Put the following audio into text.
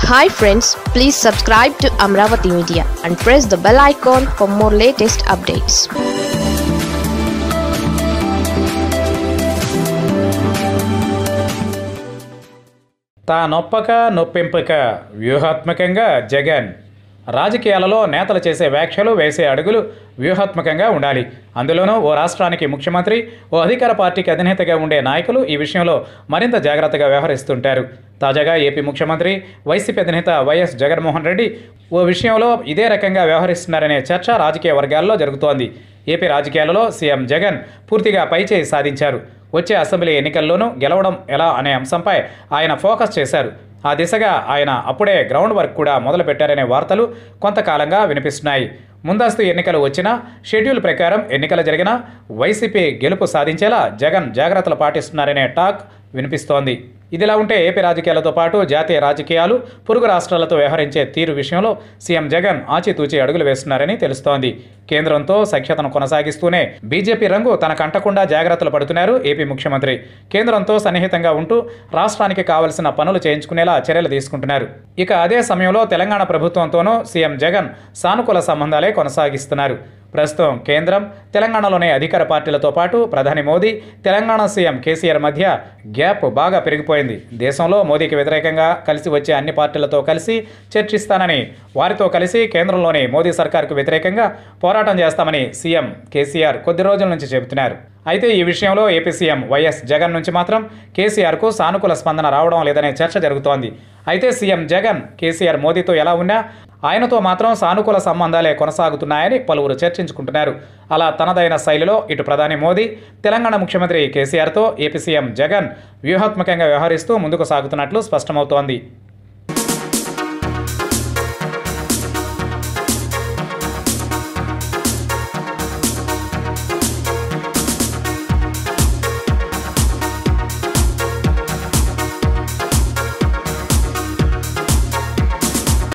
Hi friends, please subscribe to Amaravathi Media and press the bell icon for more latest updates. తా నొప్పక నొప్పింపక వ్యూహాత్మకంగా జగన్ రాజకీయాలలో నేతలు చేసే వ్యాఖ్యలు వేసే అడుగులు వ్యూహాత్మకంగా ఉండాలి. అందులోనూ ఓ రాష్ట్రానికి ముఖ్యమంత్రి, ఓ అధికార పార్టీకి అధినేతగా ఉండే నాయకులు ఈ విషయంలో మరింత జాగ్రత్తగా వ్యవహరిస్తుంటారు. తాజాగా ఏపీ ముఖ్యమంత్రి, వైసీపీ అధినేత వైఎస్ జగన్మోహన్ రెడ్డి ఓ విషయంలో ఇదే రకంగా వ్యవహరిస్తున్నారనే చర్చ రాజకీయ వర్గాల్లో జరుగుతోంది. ఏపీ రాజకీయాలలో సీఎం జగన్ పూర్తిగా పైచేయి సాధించారు. వచ్చే అసెంబ్లీ ఎన్నికల్లోనూ గెలవడం ఎలా అనే అంశంపై ఆయన ఫోకస్ చేశారు. ఆ దిశగా ఆయన అప్పుడే గ్రౌండ్ వర్క్ కూడా మొదలుపెట్టారనే వార్తలు కొంతకాలంగా వినిపిస్తున్నాయి. ముందస్తు ఎన్నికలు వచ్చినా, షెడ్యూల్ ప్రకారం ఎన్నికలు జరిగినా వైసీపీ గెలుపు సాధించేలా జగన్ జాగ్రత్తలు పాటిస్తున్నారనే టాక్ వినిపిస్తోంది. ఇదిలా ఉంటే ఏపీ రాజకీయాలతో పాటు జాతీయ రాజకీయాలు, పొరుగు రాష్ట్రాలతో వ్యవహరించే తీరు విషయంలో సీఎం జగన్ ఆచితూచి అడుగులు వేస్తున్నారని తెలుస్తోంది. కేంద్రంతో సఖ్యతను కొనసాగిస్తూనే బీజేపీ రంగు తనకంటకుండా జాగ్రత్తలు పడుతున్నారు ఏపీ ముఖ్యమంత్రి. కేంద్రంతో సన్నిహితంగా ఉంటూ రాష్ట్రానికి కావలసిన పనులు చేయించుకునేలా చర్యలు తీసుకుంటున్నారు. ఇక అదే సమయంలో తెలంగాణ ప్రభుత్వంతోనూ సీఎం జగన్ సానుకూల సంబంధాలే కొనసాగిస్తున్నారు. ప్రస్తుతం కేంద్రం, తెలంగాణలోని అధికార పార్టీలతో పాటు ప్రధాని మోదీ, తెలంగాణ సీఎం కేసీఆర్ మధ్య గ్యాప్ బాగా పెరిగిపోయింది. దేశంలో మోదీకి వ్యతిరేకంగా కలిసి వచ్చే అన్ని పార్టీలతో కలిసి చర్చిస్తానని, వారితో కలిసి కేంద్రంలోని మోదీ సర్కార్కు వ్యతిరేకంగా పోరాటం చేస్తామని సీఎం కేసీఆర్ కొద్ది రోజుల నుంచి చెబుతున్నారు. అయితే ఈ విషయంలో ఏపీ సీఎం వైఎస్ జగన్ నుంచి మాత్రం కేసీఆర్కు సానుకూల స్పందన రావడం లేదనే చర్చ జరుగుతోంది. అయితే సీఎం జగన్, కేసీఆర్ మోదీతో ఎలా ఉన్నా ఆయనతో మాత్రం సానుకూల సంబంధాలే కొనసాగుతున్నాయని పలువురు చర్చించుకుంటున్నారు. అలా తనదైన శైలిలో ఇటు ప్రధాని మోదీ, తెలంగాణ ముఖ్యమంత్రి కేసీఆర్తో ఏపీ సీఎం జగన్ వ్యూహాత్మకంగా వ్యవహరిస్తూ ముందుకు సాగుతున్నట్లు స్పష్టమవుతోంది.